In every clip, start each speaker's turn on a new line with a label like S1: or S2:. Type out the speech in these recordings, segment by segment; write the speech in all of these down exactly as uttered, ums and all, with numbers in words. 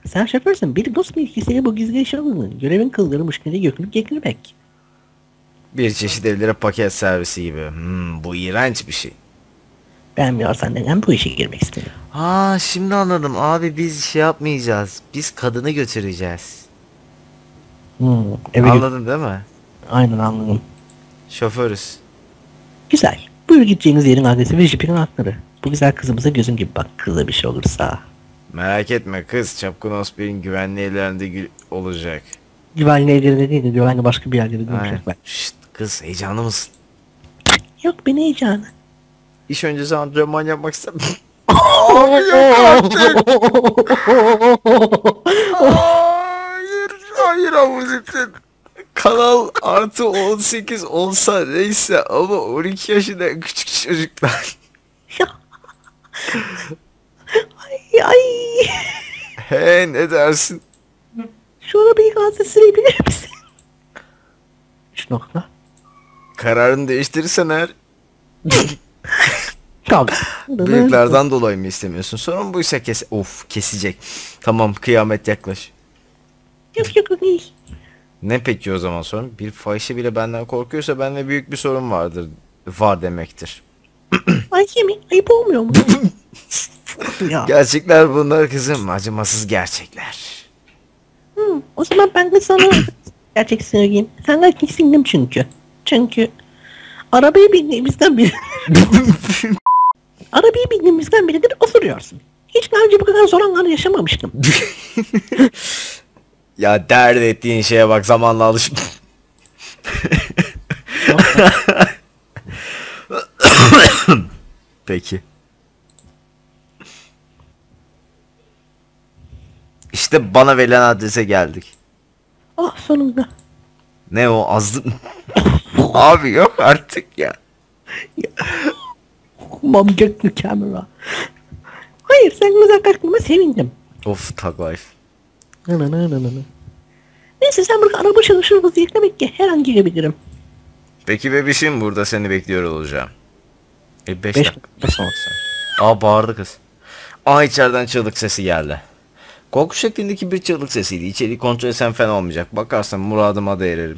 S1: Sen şoförsün. Bir dost bilgisiyle bu gizli işe alındın. Görevin kızları müşteri gökülüp getirmek.
S2: Bir çeşit evlere paket servisi gibi. Hmm, bu iğrenç bir şey.
S1: Beğenmiyorsan neden bu işe girmek istedin?
S2: Ha, şimdi anladım abi, biz şey yapmayacağız. Biz kadını götüreceğiz.
S1: Hmm, eve
S2: Anladın değil mi?
S1: Aynen anladım.
S2: Şoförüz.
S1: Güzel. Buyur gideceğiniz yerin adresi ve jipinin hakları. Bu güzel kızımıza gözüm gibi bak, kıza bir şey olursa.
S2: Merak etme kız, Çapkın Osber'in güvenli ellerinde gü- olacak.
S1: Güvenli evlerinde değil de güvenli başka bir yerde de
S2: Aynen.
S1: duracak ben.
S2: Şşt kız, heyecanlı mısın?
S1: Yok beni heyecanı.
S2: İş öncesi antrenman yapmak istemem. Abi yok artık. Hayır, hayır Abuzettin. Kanal artı on sekiz olsa neyse ama on iki yaşında küçük çocuklar.
S1: Ay ay.
S2: He, ne dersin?
S1: Şu arabayı gazete sürebilir misin? Üç nokta.
S2: Kararını değiştirirsen eğer.
S1: Kaldı.
S2: Bıyıklardan dolayı mı istemiyorsun? Sorun buysa kes... Of, kesecek. Tamam, kıyamet yaklaş.
S1: Yok yok yok değil.
S2: Ne peki o zaman sorun? Bir fahişe bile benden korkuyorsa bende büyük bir sorun vardır. Var demektir.
S1: Ay yemin ayıp olmuyor mu? Ya.
S2: Gerçekler bunlar kızım. Acımasız gerçekler.
S1: Hmm, o zaman ben de sana gerçek söyleyeyim. Sen erkeksindim çünkü. Çünkü arabayı bindiğimizden beri arabayı bindiğimizden beridir osuruyorsun. Hiç daha önce bu kadar zor anlar yaşamamıştım.
S2: Ya dert ettiğin şeye bak, zamanla alış. Peki. İşte bana verilen adrese geldik.
S1: Ah sonunda.
S2: Ne o, azdı? Abi yok artık ya.
S1: Mom get the camera. Hayır sen güzel kalktığıma sevindim.
S2: Of, tag life.
S1: Neyse sen burada araba çalışır vaziyette bekle. Her an girebilirim.
S2: Peki bebişim, burada seni bekliyor olacağım. E beş
S1: Beş
S2: dakika.
S1: dakika sonra.
S2: Aa, bağırdı kız. Aa, içeriden çığlık sesi geldi. Korku şeklindeki bir çığlık sesiydi. İçeriği kontrol etsen fena olmayacak. Bakarsan muradıma da ererim.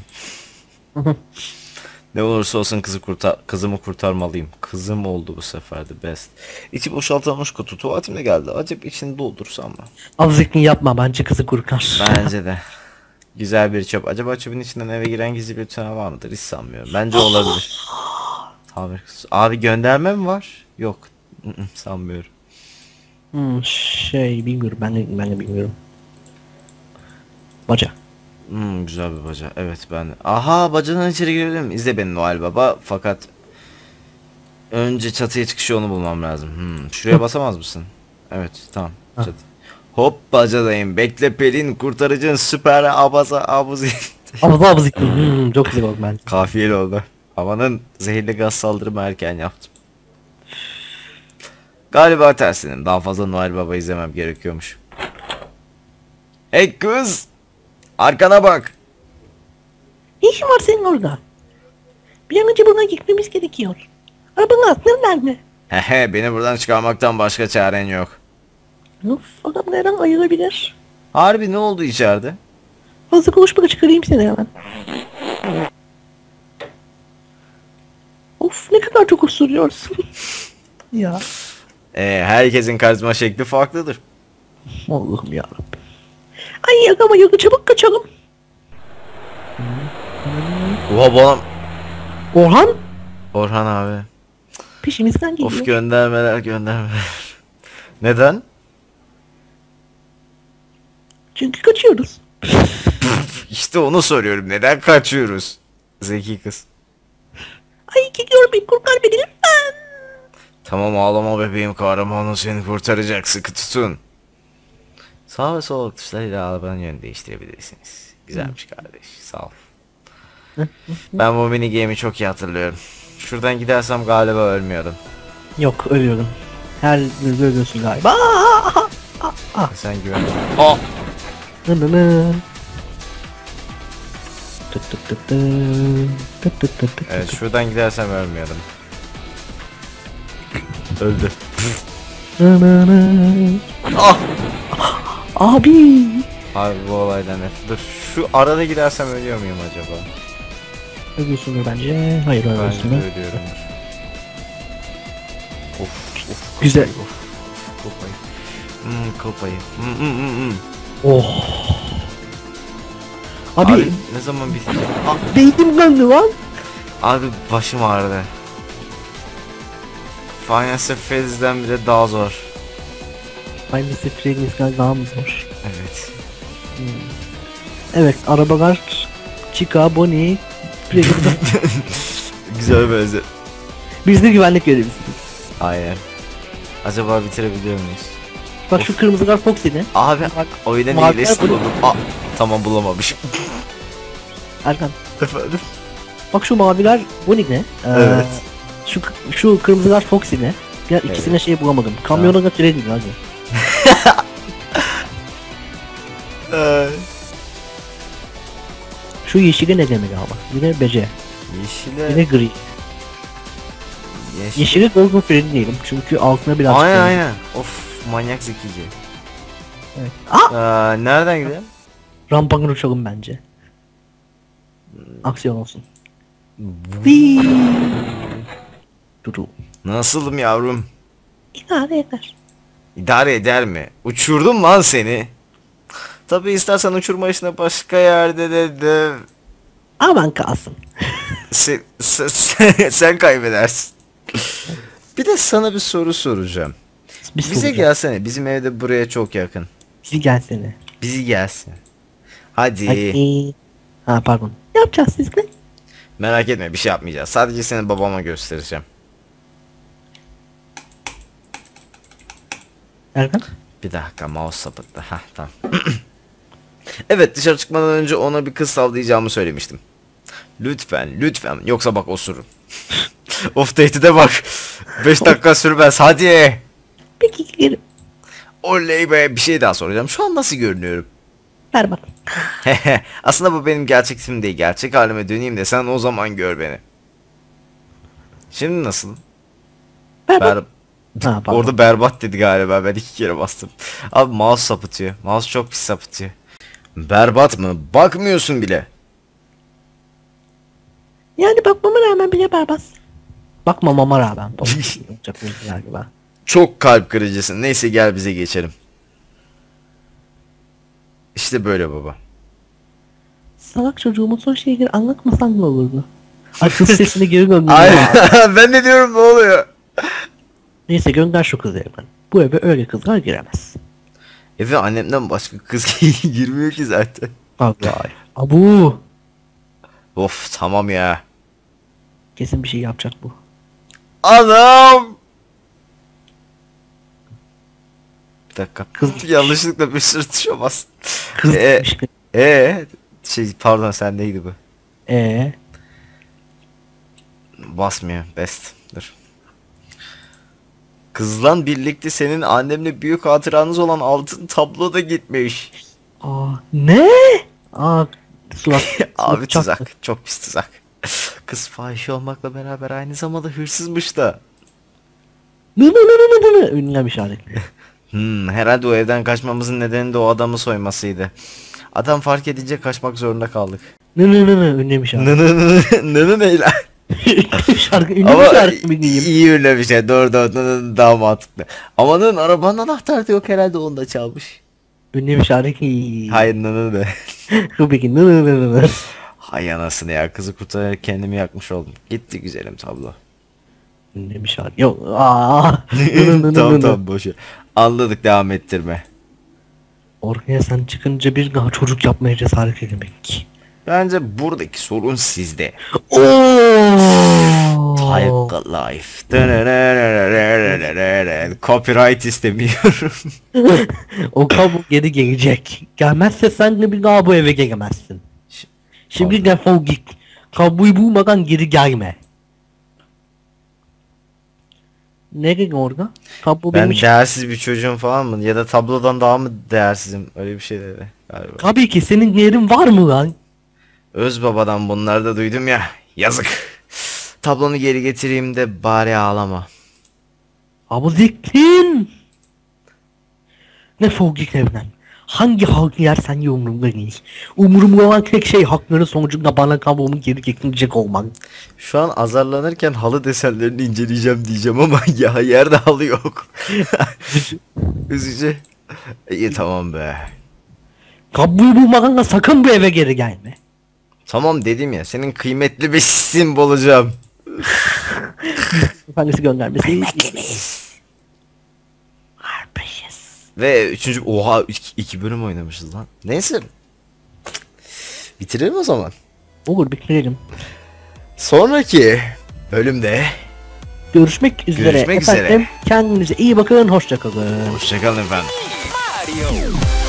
S2: Ne olursa olsun kızı kurtar, kızımı kurtarmalıyım. Kızım oldu bu sefer de best. İçi boşaltılmış kutu tuvaletimde geldi. Acaba içini doldursam mı?
S1: Azıcık yapma bence kızı kurkar.
S2: Bence de. Güzel bir çöp. Acaba çöpün içinden eve giren gizli bir tane var mıdır? Hiç sanmıyorum. Bence olabilir. Abi, abi gönderme mi var? Yok. Sanmıyorum.
S1: Hmm, şey bilmiyorum ben de, ben de bilmiyorum. Baca.
S2: Hmm, güzel bir baca. Evet ben de. Aha, bacadan içeri girebilirim. İzle beni Noel Baba. Fakat önce çatıya çıkış yolunu bulmam lazım. Hmm, şuraya basamaz mısın? Evet tamam. Çatı. Hop bacadayım. Bekle Pelin, kurtarıcın süper abaza abuzi.
S1: Abaza abaza. Hmm, çok güzel oldu ben.
S2: Kafiyeli oldu. Havanın zehirli gaz saldırımı erken yaptım. Galiba tersinin. Daha fazla Noel Baba izlemem gerekiyormuş. Hey kız! Arkana bak.
S1: Ne işin var senin orada? Bir an önce buradan gitmemiz gerekiyor. Arabanın altları nerede?
S2: Hehe, beni buradan çıkarmaktan başka çaren yok.
S1: Of adam her an ayılabilir.
S2: Harbi ne oldu içeride?
S1: Fazla konuşma çıkarayım seni hemen. Of ne kadar çok osuruyorsun. Ya.
S2: Ee, herkesin karizma şekli farklıdır.
S1: Allah'ım yarabbim. Ay yakama yakı çabuk kaçalım.
S2: Oha bana...
S1: Orhan
S2: Orhan abi.
S1: peşimizden geliyor.
S2: Of, göndermeler göndermeler. Neden?
S1: Çünkü kaçıyoruz.
S2: İşte onu soruyorum. Neden kaçıyoruz? Zeki kız.
S1: Ay gidiyorum bir kurtar beni lütfen.
S2: Tamam, ağlama bebeğim, kahramanın seni kurtaracak, sıkı tutun. Sağ ve sol tuşlarıyla arabanın yönünü değiştirebilirsiniz. Güzelmiş kardeş, sağ ol. Ben bu mini game'i çok iyi hatırlıyorum. Şuradan gidersem galiba ölmüyordum.
S1: Yok ölüyorum. Her gün ölüyorsun galiba.
S2: Sen güven. Aa!
S1: Tık tık tık tık. Tık tık tık tık.
S2: Evet, şuradan gidersem ölmüyordum. Öldü. Ah!
S1: Abi.
S2: Abi bu olaydan ne? Dur şu arada gidersem ölüyor muyum acaba?
S1: Ölüyorsundur bence. Hayır
S2: Bence
S1: ölüyorsun.
S2: de ölüyorumdur. Of of.
S1: Güzel.
S2: Of. Kıl payı. Hmm, kıl payı. Hmm, hmm, hmm, hmm.
S1: Oh. Abi,
S2: Abi ne zaman bitecek? Ah,
S1: beynim döndü lan.
S2: abi başım ağrıdı. Finance Fez'den bile daha zor.
S1: Aynı Freddy's'den daha mı zor?
S2: Evet.
S1: Hmm. Evet, arabalar Chica, Bonnie, Freddy.
S2: Güzel bir özet.
S1: Biz de güvenlik görevlisiyiz.
S2: Aynen. Acaba bitirebiliyor muyuz?
S1: Bak
S2: Of.
S1: şu kırmızılar Foxy'de.
S2: Abi
S1: Bak,
S2: oyuna
S1: maviler
S2: iyileşti
S1: bunu-
S2: oğlum. Aa, tamam bulamamışım.
S1: Erkan.
S2: Efendim?
S1: Bak şu maviler Bonnie'de. Ee,
S2: Evet.
S1: Şu şu kırmızılar Foxy'de. Ya ikisine şey bulamadım. Kamyona da Freddy hadi.
S2: Ee,
S1: Şu yeşili ne demek ama? Yine bece.
S2: Yeşile.
S1: Yine gri.
S2: Yeşil.
S1: Yeşili Golden Freddy diyelim çünkü altına biraz
S2: Aynen
S1: koyalım.
S2: aynen. Of manyak zekice.
S1: Evet. Aa!
S2: Ee, nereden gidelim?
S1: Rampadan uçalım bence. Aksiyon olsun. Dudu.
S2: Nasılım yavrum?
S1: İdare eder.
S2: İdare eder mi? Uçurdum lan seni. Tabi istersen uçurma işine başka yerde de de
S1: Aman kalsın.
S2: sen, sen, sen, sen kaybedersin. Bir de sana bir soru soracağım.
S1: Bir
S2: Bize
S1: soracağım.
S2: gelsene. Bizim evde buraya çok yakın.
S1: Bizi gelsene.
S2: Bizi gelsin. Hadi.
S1: Hadi. Ha pardon. Ne yapacağız sizle?
S2: Merak etme bir şey yapmayacağız. Sadece seni babama göstereceğim.
S1: Erkan?
S2: Bir dakika mouse sapıttı. Hah tamam. Evet dışarı çıkmadan önce ona bir kız savlayacağımı söylemiştim. Lütfen lütfen yoksa bak osururum. Of tehdide bak. beş dakika sürmez hadi.
S1: Peki gidelim.
S2: Oley be bir şey daha soracağım. Şu an nasıl görünüyorum?
S1: Ver bak.
S2: Aslında bu benim gerçek ismim değil. Gerçek halime döneyim de sen o zaman gör beni. Şimdi nasıl?
S1: Ver
S2: Ber
S1: bak. Ha pardon.
S2: Orada berbat dedi galiba. Ben iki kere bastım. Abi mouse sapıtıyor. Mouse çok pis sapıtıyor. Berbat mı? Bakmıyorsun bile.
S1: Yani bakmama rağmen bile berbat. Bakmamama rağmen. Çok güzel gibi.
S2: Çok kalp kırıcısın. Neyse gel bize geçelim. İşte böyle baba.
S1: Salak çocuğumun son şeyleri anlatmasan mı olurdu? Akıl sesini geri gönder.
S2: Aynen. Ben de diyorum ne oluyor?
S1: Neyse gönder şu kızı evden. Bu eve öyle kızlar giremez.
S2: Eve annemden başka kız girmiyor ki zaten.
S1: Vallahi. Abu.
S2: Of tamam ya.
S1: Kesin bir şey yapacak bu.
S2: Anam. Bir dakika.
S1: Kız-
S2: Yanlışlıkla bir sürü tuşa bastım.
S1: Kız
S2: Ee,
S1: gitmiş.
S2: ee, şey pardon sendeydi bu.
S1: Eee?
S2: Basmıyor. Best. Dur. Kızla birlikte senin annemle büyük hatıranız olan altın tablo da gitmiş.
S1: Aa ne? Aa surat.
S2: Abi
S1: çaktı.
S2: tuzak. Çok pis tuzak. Kız fahişe olmakla beraber aynı zamanda hırsızmış da.
S1: Nı nı nı nı nı nı. Ünlem işareti.
S2: Hmm, herhalde o evden kaçmamızın nedeni de o adamı soymasıydı. Adam fark edince kaçmak zorunda kaldık.
S1: Nı nı nı nı. Ünlem işareti.
S2: Nını nını ne lan?
S1: Şarkı ünlem
S2: Ama
S1: işareti mi diyeyim?
S2: iyi öyle bir şey. Doğru doğru nını daha mantıklı. Amanın arabanın anahtarı da yok herhalde onu da çalmış.
S1: Ünlem işareti.
S2: Hayır nını ne?
S1: Peki nı nı nı nı nı.
S2: Hay anasını ya kızı kurtararak kendimi yakmış oldum. Gitti güzelim tablo.
S1: Ünlem işareti. Yok. Aa. Nı nı nı nı
S2: tamam
S1: nı.
S2: tamam boşver. Anladık devam ettirme.
S1: Ortaya sen çıkınca bir daha çocuk yapmaya cesaret edemek.
S2: Bence buradaki sorun sizde.
S1: Ooo.
S2: Type Life. Copyright istemiyorum.
S1: O kabul geri gelecek. Gelmezse sen de bir daha bu eve gelemezsin. Şimdi defol git. Kabloyu bulmadan geri gelme. Nereye orada? Kablo
S2: Ben
S1: benim için.
S2: değersiz bir çocuğum falan mı? Ya da tablodan daha mı değersizim? Öyle bir şey dedi galiba.
S1: Tabii ki senin yerin var mı lan?
S2: Öz babadan bunları da duydum ya. Yazık. Tablonu geri getireyim de bari ağlama.
S1: Abu zikrin. Defol git evden. Hangi halkı yersen ye umurumda değil. Umurumda olan tek şey hakların sonucunda bana kabuğumu geri getirecek olman.
S2: Şu an azarlanırken halı desenlerini inceleyeceğim diyeceğim ama ya yerde halı yok. Üzücü. İyi tamam be.
S1: Kabuğu bulmadan da sakın bu eve geri gelme.
S2: Tamam dedim ya, senin kıymetli bir simb olacağım.
S1: Efendisi göndermesi.
S2: Ve üçüncü oha iki, iki bölüm oynamışız lan. Neyse. Bitirelim o zaman.
S1: Olur, bitirelim.
S2: Sonraki bölümde
S1: Görüşmek üzere
S2: Görüşmek
S1: efendim.
S2: üzere.
S1: Kendinize iyi bakın, hoşça kalın.
S2: hoşçakalın efendim.
S3: Mario.